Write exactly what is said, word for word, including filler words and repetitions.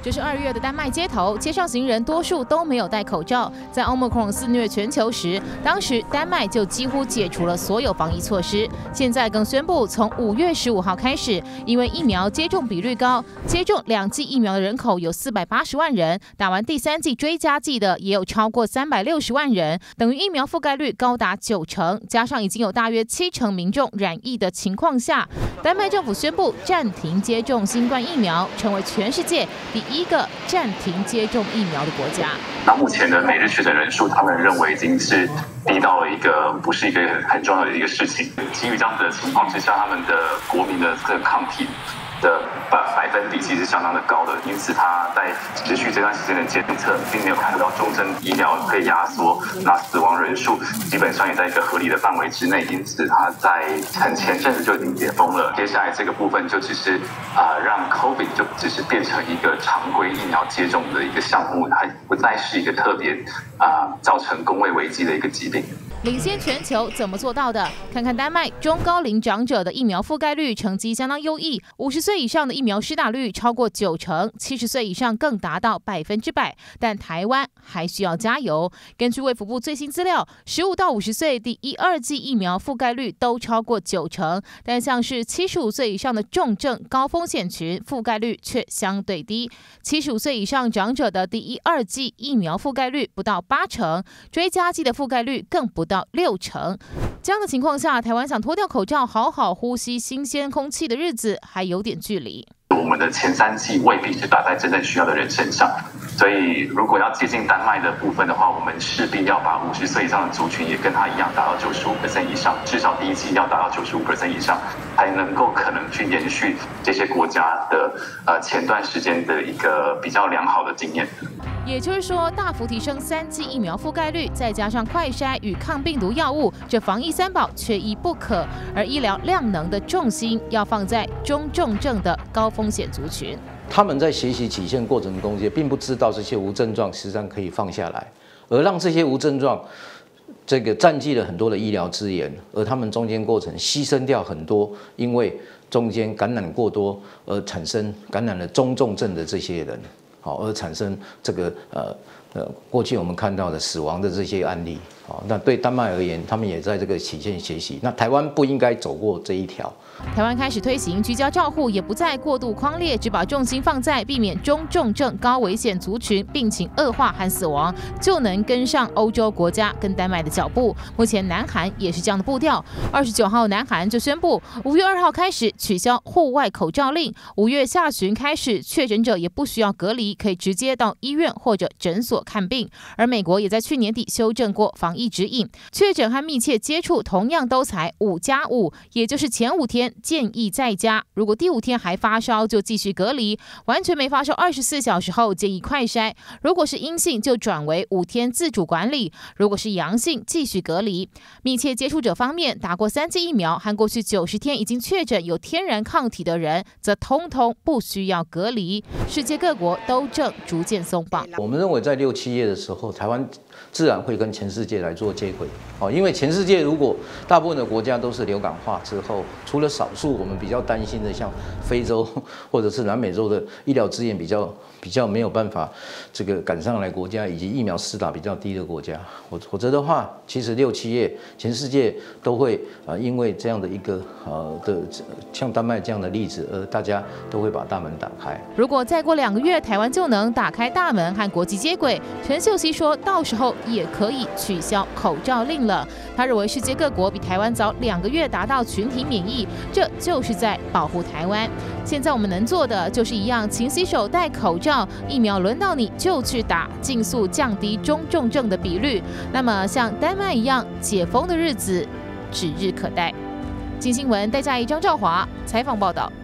这是二月的丹麦街头，街上行人多数都没有戴口罩。在 Omicron 肆虐全球时，当时丹麦就几乎解除了所有防疫措施。现在更宣布，从五月十五号开始，因为疫苗接种比率高，接种两剂疫苗的人口有四百八十万人，打完第三剂追加剂的也有超过三百六十万人，等于疫苗覆盖率高达九成。加上已经有大约七成民众染疫的情况下，丹麦政府宣布暂停接种新冠疫苗，成为全世界第一个暂停接种疫苗的国家。 那目前的每日确诊人数，他们认为已经是低到了一个不是一个很重要的一个事情。基于这样子的情况之下，他们的国民的这个抗体的百百分比其实相当的高的，因此他在持续这段时间的监测，并没有看到重症医疗被压缩，那死亡人数基本上也在一个合理的范围之内，因此他在很前阵子就已经解封了。接下来这个部分就只是啊、呃、让 COVID 就只是变成一个常规疫苗接种的一个项目，它不再是一个特别啊、呃、造成公卫危机的一个疾病。 领先全球怎么做到的？看看丹麦中高龄长者的疫苗覆盖率成绩相当优异，五十岁以上的疫苗施打率超过九成，七十岁以上更达到百分之百。但台湾还需要加油。根据卫福部最新资料，十五到五十岁第一、二剂疫苗覆盖率都超过九成，但像是七十五岁以上的重症高风险群覆盖率却相对低。七十五岁以上长者的第一、二剂疫苗覆盖率不到八成，追加剂的覆盖率更不到到六成。这样的情况下，台湾想脱掉口罩好好呼吸新鲜空气的日子还有点距离。 我们的前三剂未必是打在真正需要的人身上，所以如果要接近丹麦的部分的话，我们势必要把五十岁以上的族群也跟他一样达到 百分之九十五 以上，至少第一剂要达到 百分之九十五 以上，才能够可能去延续这些国家的呃前段时间的一个比较良好的经验。 也就是说，大幅提升三剂疫苗覆盖率，再加上快筛与抗病毒药物，这防疫三宝缺一不可。而医疗量能的重心要放在中重症的高风险族群。 他们在学习曲线过程中间，并不知道这些无症状实际上可以放下来，而让这些无症状这个占据了很多的医疗资源，而他们中间过程牺牲掉很多，因为中间感染过多而产生感染了中重症的这些人。好，而产生这个呃呃，过去我们看到的死亡的这些案例，好，那对丹麦而言，他们也在这个曲线学习。那台湾不应该走过这一条。 台湾开始推行居家照护，也不再过度匡列，只把重心放在避免中重症、高危险族群病情恶化和死亡，就能跟上欧洲国家跟丹麦的脚步。目前南韩也是这样的步调。二十九号，南韩就宣布，五月二号开始取消户外口罩令，五月下旬开始，确诊者也不需要隔离，可以直接到医院或者诊所看病。而美国也在去年底修正过防疫指引，确诊和密切接触同样都才五加五，也就是前五天建议在家，如果第五天还发烧就继续隔离，完全没发烧二十四小时后建议快筛，如果是阴性就转为五天自主管理，如果是阳性继续隔离。密切接触者方面，打过三剂疫苗和过去九十天已经确诊有天然抗体的人，则通通不需要隔离。世界各国都正逐渐松绑。 我们认为在六七月的时候，台湾自然会跟全世界来做接轨，哦，因为全世界如果大部分的国家都是流感化之后，除了少数我们比较担心的，像非洲或者是南美洲的医疗资源比较比较没有办法这个赶上来国家，以及疫苗施打比较低的国家，否否则的话，其实六七月全世界都会啊、呃，因为这样的一个呃的像丹麦这样的例子，而大家都会把大门打开。 如果再过两个月，台湾就能打开大门和国际接轨，陈秀熙说到时候也可以取消口罩令了。他认为世界各国比台湾早两个月达到群体免疫，这就是在保护台湾。现在我们能做的就是一样，勤洗手、戴口罩，疫苗轮到你就去打，尽速降低中重症的比率。那么像丹麦一样解封的日子指日可待。金新闻戴嘉怡、张兆华采访报道。